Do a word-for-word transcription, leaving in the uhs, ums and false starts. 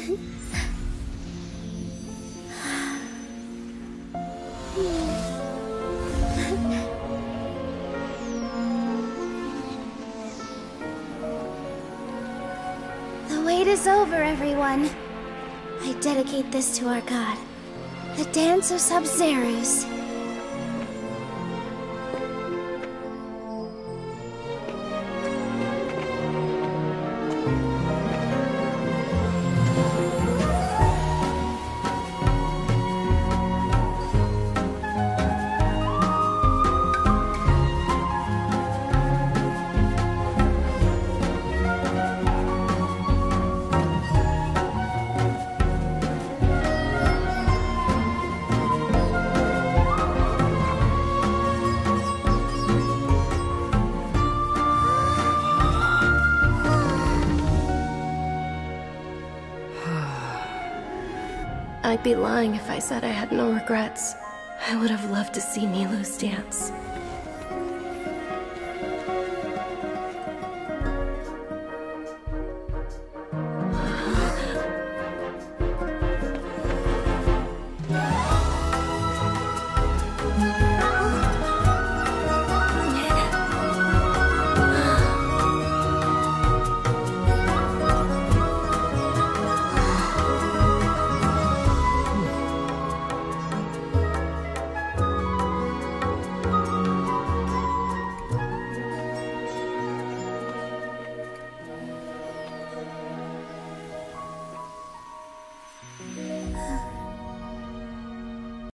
The wait is over, everyone. I dedicate this to our god, the Dance of Sabzeruz. I'd be lying if I said I had no regrets. I would have loved to see Nilou's dance.